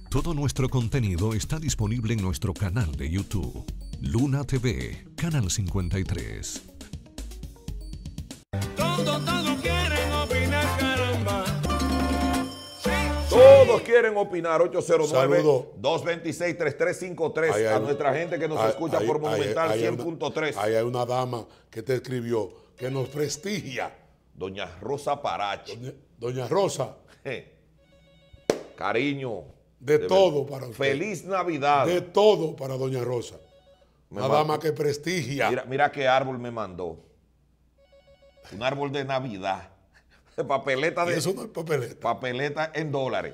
Todo nuestro contenido está disponible en nuestro canal de YouTube. Luna TV, Canal 53. Todos quieren opinar, caramba. Todos quieren opinar. 809-226-3353. A hay nuestra gente que nos escucha por Monumental 100.3. Ahí hay una dama que te escribió que nos prestigia. Doña Rosa Parache. Doña Rosa. Cariño. De todo para usted. Feliz Navidad. De todo para Doña Rosa. Una dama que prestigia. Mira qué árbol me mandó. Un árbol de Navidad. Papeleta de. Y eso no es papeleta. Papeleta en dólares.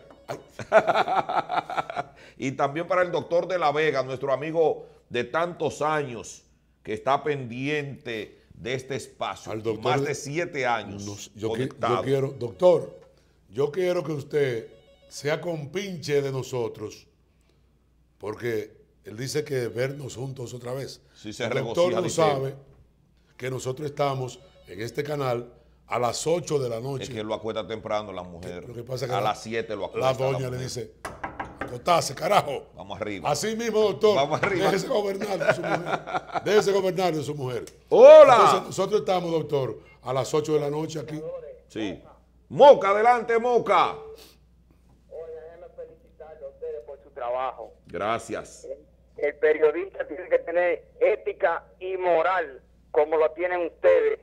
Y también para el doctor de la Vega, nuestro amigo de tantos años, que está pendiente de este espacio. Al doctor, más de 7 años. Yo quiero, doctor, yo quiero que usted sea compinche de nosotros, porque él dice que vernos juntos otra vez. Sí, se el regocija, doctor no sabe que nosotros estamos en este canal a las 8 de la noche. Es que lo acuesta temprano la mujer. Lo que pasa es que a las 7 lo acuesta. La doña le dice, acostase, carajo. Vamos arriba. Así mismo, doctor. Vamos arriba. Déjese gobernar de su mujer. Déjese gobernar de su mujer. ¡Hola! Entonces, nosotros estamos, doctor, a las 8 de la noche aquí. Sí. Moca, adelante, Moca. Oye, déjenme felicitarle a ustedes por su trabajo. Gracias. El periodista tiene que tener ética y moral como lo tienen ustedes.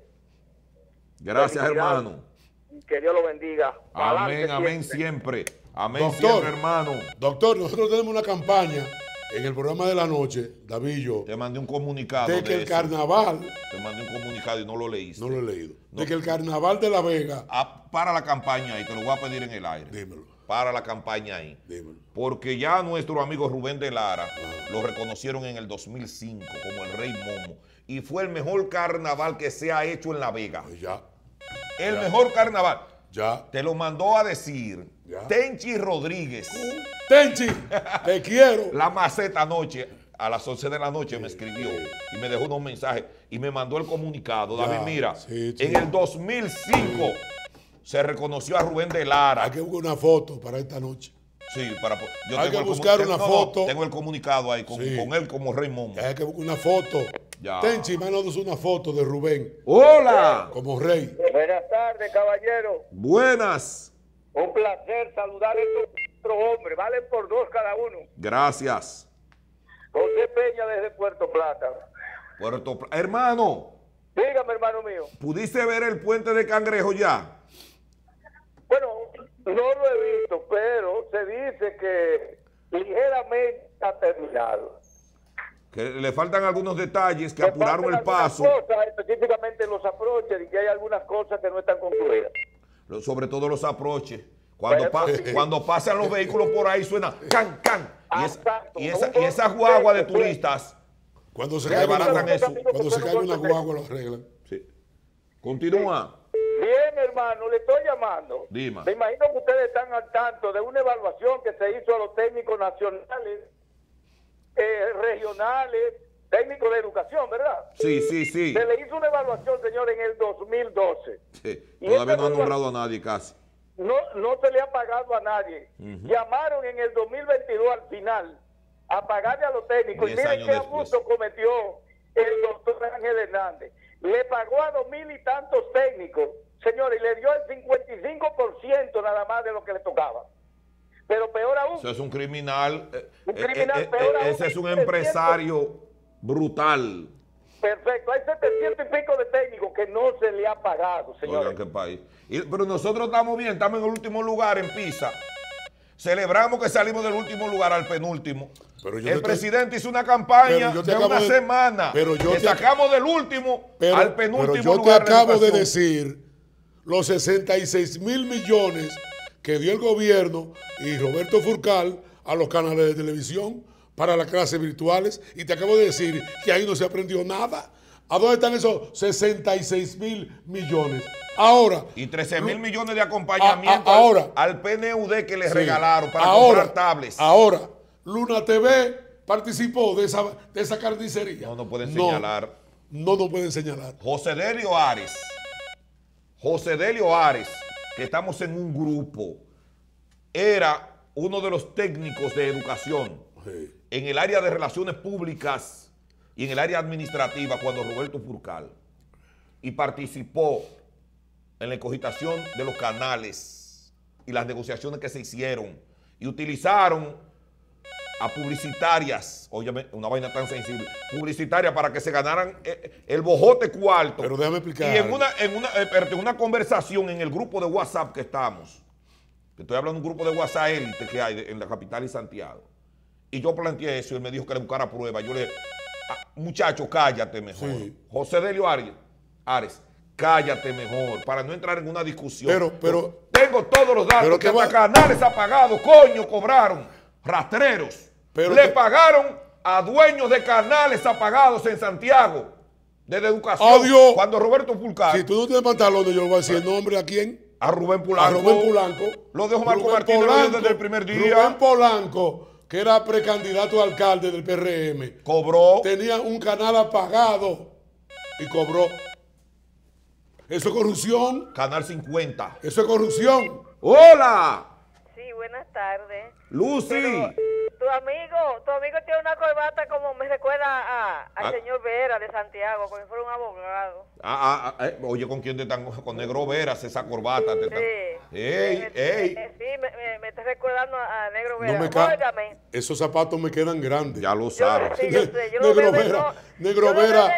Gracias, hermano. Que Dios lo bendiga. Amén, amén siempre. Amén Doctor, siempre, hermano. Doctor, nosotros tenemos una campaña en el programa de la noche, Davillo, Te mandé un comunicado de que el eso. carnaval, Te mandé un comunicado y no lo leíste. no lo he leído, No. de que el carnaval de La Vega, Para la campaña ahí, te lo voy a pedir en el aire. dímelo, Para la campaña ahí. dímelo. Porque ya nuestro amigo Rubén de Lara lo reconocieron en el 2005 como el Rey Momo. Y fue el mejor carnaval que se ha hecho en La Vega. Pues ya, El mejor carnaval. ya. Te lo mandó a decir Ya. Tenchi Rodríguez. Tenchi, te quiero. La maceta anoche, a las 11 de la noche me escribió y me dejó unos mensajes y me mandó el comunicado. Ya, David, mira, sí. en el 2005 se reconoció a Rubén de Lara. Hay que buscar una foto para esta noche. Sí, yo Hay tengo que el buscar tengo- una no, foto. Tengo el comunicado ahí con Sí. él como Rey Momo. Hay que buscar una foto. Ya. Tenchi, mándanos una foto de Rubén ¡Hola! como rey. Buenas tardes, caballero. Buenas. Un placer saludar a estos 4 hombres. Valen por 2 cada uno. Gracias. José Peña desde Puerto Plata. Hermano, Dígame, hermano mío. ¿pudiste ver el puente de Cangrejo ya? Bueno, no lo he visto, pero se dice que ligeramente está terminado. Que le faltan algunos detalles que Me apuraron faltan el paso. algunas cosas, específicamente los aproches, y que hay algunas cosas que no están concluidas. Sobre todo los aproches. Cuando, Pero- cuando pasan los vehículos por ahí suena can, can. Exacto. Y esa guagua de turistas. Cuando se Que caiga desbaratan una, eso. cuando se caiga una guagua lo arreglan. Sí. Continúa. Bien, hermano, le estoy llamando. Dime. Me imagino que ustedes están al tanto de una evaluación que se hizo a los técnicos nacionales, regionales, técnicos de educación, ¿verdad? Sí, sí, sí. Se le hizo una evaluación, señor, en el 2012. Sí. Y Todavía esta no han evaluación- nombrado a nadie casi. No se le ha pagado a nadie. Llamaron en el 2022 al final a pagarle a los técnicos. Y 10 miren años qué después. abuso cometió el doctor Ángel Hernández. Le pagó a 2,000 y tantos técnicos, señores, y le dio el 55% nada más de lo que le tocaba. Pero peor aún, Eso es un criminal. Un criminal, peor aún, Ese es un 700. empresario brutal. perfecto, hay 700 y pico de técnicos que no se le ha pagado, señores. Oigan qué país. Pero nosotros estamos bien, estamos en el último lugar en PISA. Celebramos que salimos del último lugar al penúltimo. Pero yo El te- presidente hizo una campaña Pero yo te de acabo una de- semana. pero yo que te- sacamos del último al penúltimo pero yo te lugar. de acabo de educación. decir los 66,000 millones que dio el gobierno y Roberto Furcal a los canales de televisión para las clases virtuales, y te acabo de decir que ahí no se aprendió nada. ¿A dónde están esos 66,000 millones? Ahora, Y 13,000 millones de acompañamiento ahora. al PNUD que le sí, regalaron para ahora, comprar tablets. Ahora, Luna TV participó de esa carnicería. No pueden señalar. No nos pueden señalar. José Delio Ares, que estamos en un grupo, era uno de los técnicos de educación en el área de relaciones públicas y en el área administrativa cuando Roberto Furcal, y participó en la cogitación de los canales y las negociaciones que se hicieron y utilizaron a publicitarias, óyeme, una vaina tan sensible, publicitarias para que se ganaran el bojote cuarto. Pero déjame explicar. Y en una conversación en el grupo de WhatsApp que estamos, que estoy hablando de un grupo de WhatsApp élite que hay en la capital y Santiago, y yo planteé eso y él me dijo que le buscara pruebas. Yo le dije, muchacho, cállate mejor. Sí. José Delio Ares, cállate mejor, para no entrar en una discusión. Pero tengo todos los datos que hasta canales apagados, coño, cobraron, rastreros. Le pagaron a dueños de canales apagados en Santiago, de educación. Adiós. Cuando Roberto Furcal. Si tú no tienes pantalones, yo le voy a decir el nombre a quién. A Rubén Polanco. A Rubén Polanco. Lo dejo Marco Martínez desde el primer día. Rubén Polanco, que era precandidato a alcalde del PRM. Cobró. Tenía un canal apagado y cobró. ¿Eso es corrupción? Canal 50. ¿Eso es corrupción? ¡Hola! Sí, buenas tardes. Lucy. Pero, tu amigo tiene una corbata como me recuerda al señor Vera de Santiago, como si fuera un abogado. Oye, ¿con quién te están? Con Negro Veras, esa corbata. Sí. Sí, me está recordando a Negro Vera. No esos zapatos me quedan grandes. Ya lo sabes. Negro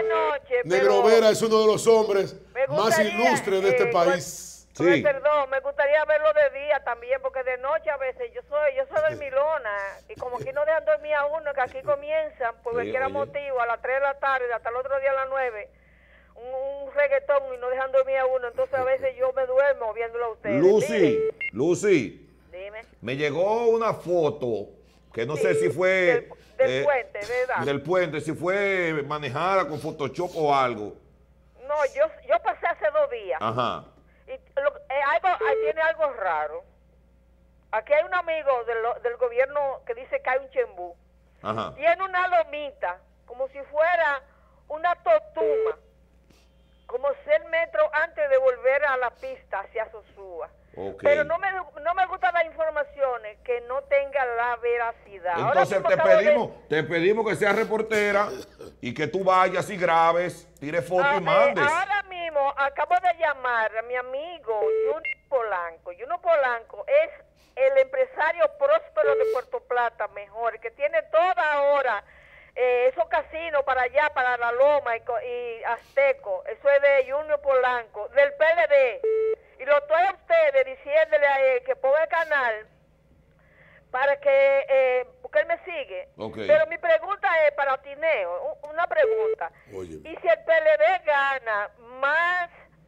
Vera es uno de los hombres más ilustres de este país. Sí. Perdón, me gustaría verlo de día también, porque de noche a veces yo soy dormilona, y como aquí no dejan dormir a uno, que aquí comienzan, por cualquier motivo, a las 3 de la tarde, hasta el otro día a las 9, un reggaetón y no dejan dormir a uno, entonces a veces yo me duermo viéndolo a ustedes. Lucy, dime. Me llegó una foto, que no sé si fue... Del puente, ¿verdad? Del puente, si fue manejada con Photoshop o algo. No, yo pasé hace 2 días. Ajá. Y tiene algo raro. Aquí hay un amigo del gobierno que dice que hay un chembú. Ajá. Tiene una lomita, como si fuera una totuma, como 6 metros antes de volver a la pista hacia Sosúa. Okay. Pero no me gustan las informaciones que no tengan la veracidad. Entonces te pedimos que seas reportera y que tú vayas y grabes, tires fotos y mandes. Ahora mismo acabo de llamar a mi amigo Junior Polanco. Junior Polanco es el empresario próspero de Puerto Plata, mejor, que tiene toda ahora esos casinos para allá, para La Loma y Azteco. Eso es de Junior Polanco, del PLD. Y lo estoy a ustedes diciéndole a él que ponga el canal para que, porque él me sigue. Okay. Pero mi pregunta es para Tineo, una pregunta. Oye. Y si el PLD gana más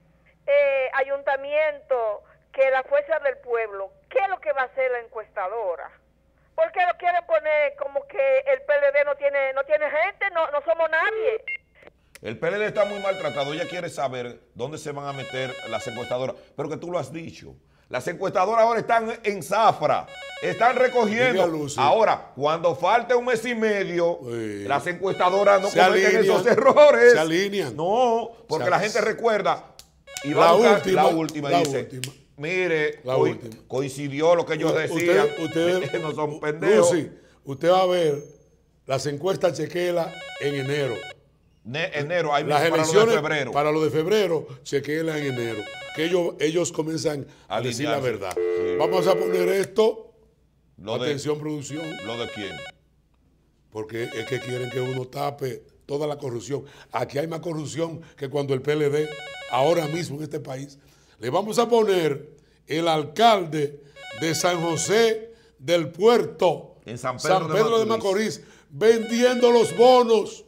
ayuntamiento que la Fuerza del Pueblo, ¿qué es lo que va a hacer la encuestadora? ¿Por qué lo quieren poner como que el PLD no tiene gente? No somos nadie. El PLD está muy maltratado. Ella quiere saber dónde se van a meter las encuestadoras. Pero que tú lo has dicho. Las encuestadoras ahora están en zafra. Están recogiendo. Ahora, cuando falte 1 mes y medio, las encuestadoras no cometen esos errores. Se alinean. No, porque la gente recuerda. Y la última dice, mire, coincidió lo que ellos decían. Ustedes no son pendejos. Lucy, usted va a ver las encuestas, chequela en enero. Enero, hay las para elecciones, lo de febrero. Para lo de febrero, chequela en enero. Que ellos comienzan a decir la verdad. Sí. Vamos a poner esto. Atención, producción. ¿Lo de quién? Porque es que quieren que uno tape toda la corrupción. Aquí hay más corrupción que cuando el PLD, ahora mismo en este país. Le vamos a poner el alcalde de San José del Puerto, en San Pedro de Macorís, vendiendo los bonos.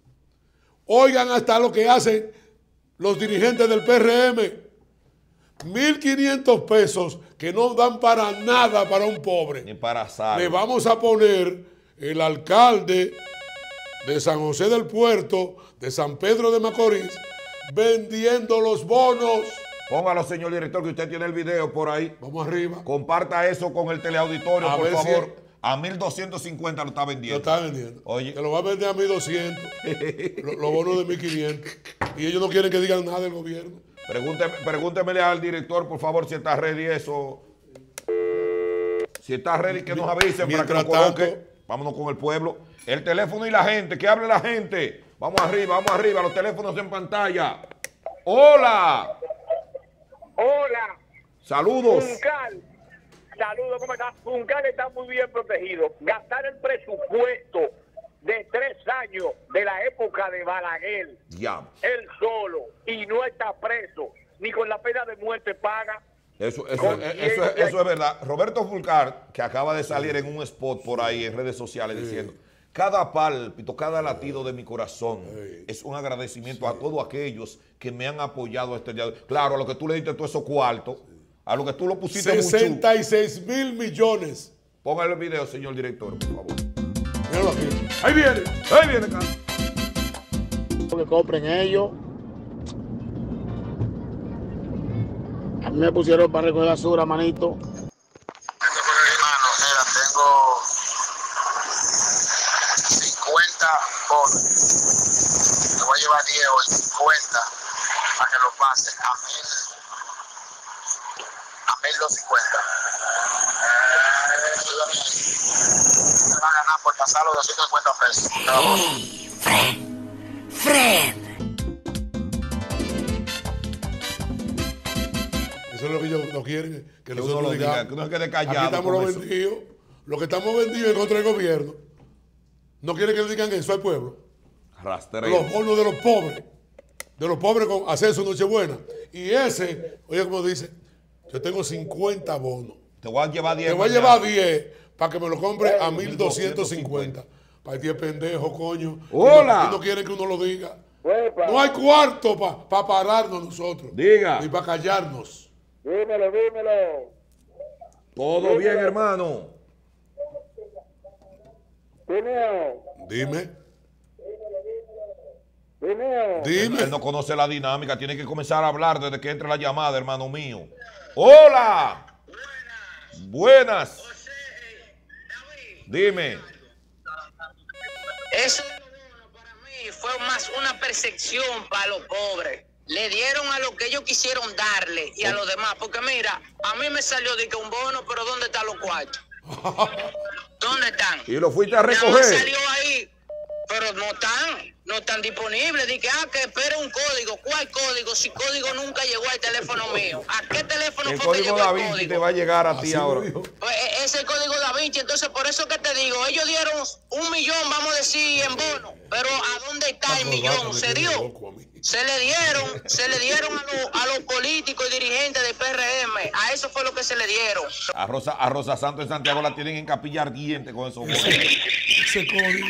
Oigan hasta lo que hacen los dirigentes del PRM. 1.500 pesos que no dan para nada para un pobre. Ni para sal. Le vamos a poner el alcalde de San José del Puerto, de San Pedro de Macorís, vendiendo los bonos. Póngalo, señor director, que usted tiene el video por ahí. Vamos arriba. Comparta eso con el teleauditorio, por favor. A 1.250 lo está vendiendo. Lo está vendiendo. Oye. Que lo va a vender a 1.200. Los bonos de 1.500. Y ellos no quieren que digan nada del gobierno. Pregúntemele al director, por favor, si está ready eso. Si está ready, que nos avisen para que Mientras nos coloque. tanto, Vámonos con el pueblo. El teléfono y la gente, que hable la gente. Vamos arriba, los teléfonos en pantalla. Hola. Hola, Saludos. Funcal. Saludos, ¿cómo estás? Funcal está muy bien protegido. Gastar el presupuesto de 3 años de la época de Balaguer, Diablo. él solo, y no está preso, ni con la pena de muerte paga. Eso es verdad. Roberto Fulcar, que acaba de salir en un spot por ahí en redes sociales diciendo, cada pálpito, cada latido de mi corazón es un agradecimiento a todos aquellos que me han apoyado este día. Claro, a lo que tú le diste todo esos cuartos, a lo que tú lo pusiste 66.000 millones. Póngale el video, señor director, por favor. Míralo aquí. Ahí viene. Ahí viene, acá. Que compren ellos. A mí me pusieron para recoger basura, manito. Hermano, mira, tengo 50 bonos. Te voy a llevar 10 hoy, 50 para que lo pases a 1,250. Te va a ganar por pasar los 250 pesos. Fred. Eso es lo que ellos no quieren, que Que uno nosotros lo diga, digamos. que uno se quede callado Aquí estamos con los eso. vendidos. Los que estamos vendidos en contra del gobierno. No quieren que le digan eso al pueblo. Rastreo. Los bonos de los pobres. De los pobres con acceso a Nochebuena. Y ese, oye como dice, yo tengo 50 bonos. Te voy a llevar 10. Te voy a llevar 10 para que me lo compre a 1,250. Para 10 pendejos, coño. Hola. Y no quieren que uno lo diga. No hay cuarto para pararnos nosotros. Diga. Ni para callarnos. Dímelo. Todo bien, hermano. Dime. Él no conoce la dinámica, tiene que comenzar a hablar desde que entre la llamada, hermano mío. ¡Hola! Buenas. Dime. Eso para mí fue más una percepción para los pobres. Le dieron a lo que ellos quisieron darle y a los demás. Porque mira, a mí me salió de que un bono, pero ¿dónde están los cuartos? ¿Dónde están? Y lo fuiste a Ya me recoger. salió ahí, pero no están disponibles. Dije, que espere un código. ¿Cuál código? Si código nunca llegó al teléfono mío. ¿A qué teléfono El fue que código llegó Da el Vinci código? te va a llegar a ti Así ahora. lo dijo. Pues es el código Da Vinci, entonces por eso que te digo, ellos dieron 1 millón, vamos a decir, en bono, pero ¿a dónde está el millón? ¿Se dio? Se le dieron a los políticos y dirigentes del PRM, a eso fue lo que se le dieron. A Rosa Santos en Santiago la tienen en capilla ardiente con esos bonos. Ese código.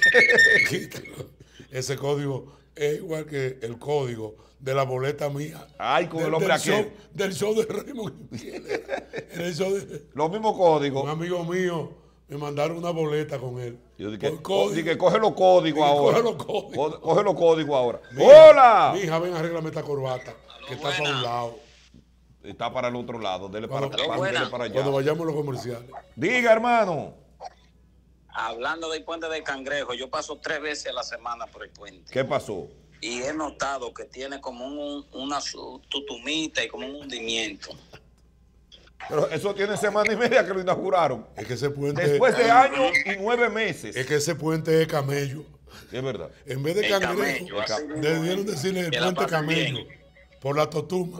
Ese código es igual que el código de la boleta mía. Ay, con el hombre aquel. Del show de Raymond. En el show de, Los mismos códigos. un amigo mío me mandaron una boleta con él. Yo dije, Por código. dije, coge los códigos Dije, ahora. coge los códigos. Coge los códigos ahora. Mija, ¡Hola! Mija, ven, arréglame esta corbata, que está para un lado. Está para el otro lado. Dele para, Cuando- dele para allá. Cuando vayamos a los comerciales. Diga, hermano. Hablando del puente del Cangrejo, yo paso 3 veces a la semana por el puente. ¿Qué pasó? Y he notado que tiene como una tutumita y como un hundimiento. Pero eso tiene semana y media que lo inauguraron. Es que ese puente. Después de años y 9 meses. Es que ese puente es camello. Es verdad. En vez de El cangrejo, camello, así mismo debieron es. decirle el Que la puente pasen camello. bien. Por la totuma.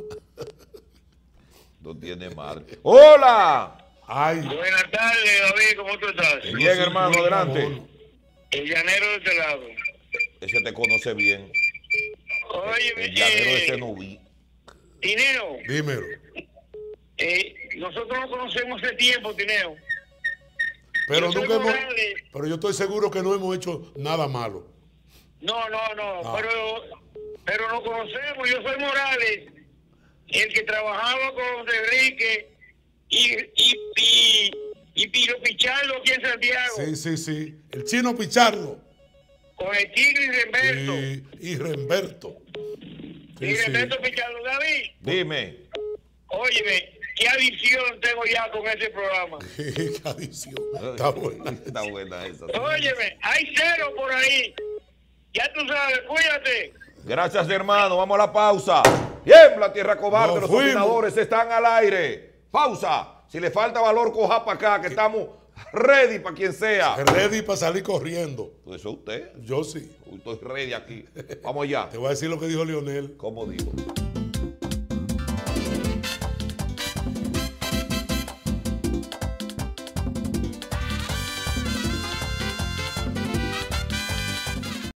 No tiene madre. ¡Hola! Ay, Buenas tardes, David, ¿cómo tú estás? Bien, hermano, adelante. El llanero de este lado. Ese te conoce bien. Oye, El llanero de Cenoví. Tineo, dímelo. nosotros nos conocemos hace tiempo, Tineo. Pero Yo soy nunca hemos. Morales. Pero yo estoy seguro que no hemos hecho nada malo. No, Ah. pero nos conocemos. Yo soy Morales, el que trabajaba con Enrique y Piro Pichardo aquí en Santiago, Sí. El chino Pichardo. con el Chino y Remberto. Y Remberto. Y Remberto Pichardo. David, Dime. óyeme, qué adicción tengo ya con ese programa. Qué adición. Está buena. Está buena esa. Óyeme, hay 0 por ahí. Ya tú sabes, cuídate. Gracias, hermano. Vamos a la pausa. Tiembla, tierra cobarde. Nos Los fuimos. dominadores están al aire. Pausa. Si le falta valor, coja para acá, que estamos ready para quien sea. Ready para salir corriendo. Pues eso usted. Yo sí. Estoy ready aquí. Vamos allá. Te voy a decir lo que dijo Leonel. ¿Cómo digo?